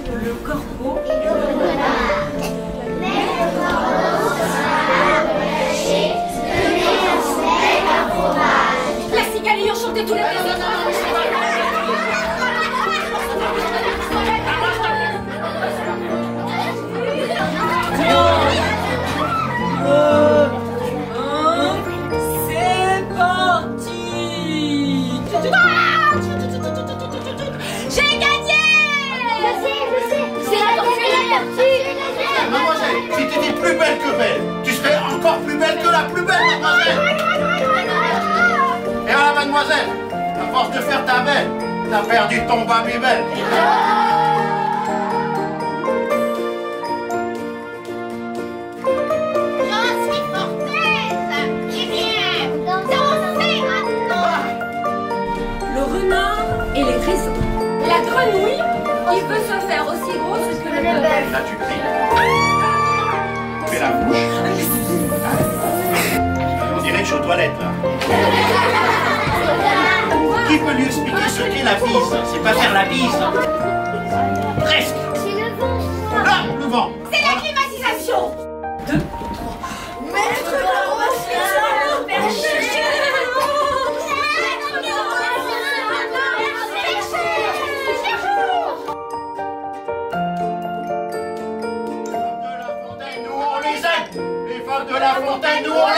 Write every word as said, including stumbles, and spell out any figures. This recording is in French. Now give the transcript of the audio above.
le corbeau et le renard. Mais le corbeau sera empêché de mettre avec un fromage. La cigale ayant chanté tous les plaisirs. C'est parti. J'ai gagné. Je sais, je sais. C'est la tortue. Mademoiselle, si tu étais plus belle que belle, tu serais encore plus belle que la plus belle, mademoiselle. Et voilà, mademoiselle, à force de faire ta belle, t'as perdu ton Babybel. Et les grissons. La grenouille, il veut se faire aussi grosse que le bœuf. Là, tu cries. Fais la bouche. On dirait que je suis aux toilettes, là. Qui peut lui expliquer ce qu'est la bise? C'est pas faire la bise. Presque. C'est le vent. Là, le vent. C'est la climatisation. Deux, trois. Maître de la roche, perché. De la fontaine, nous on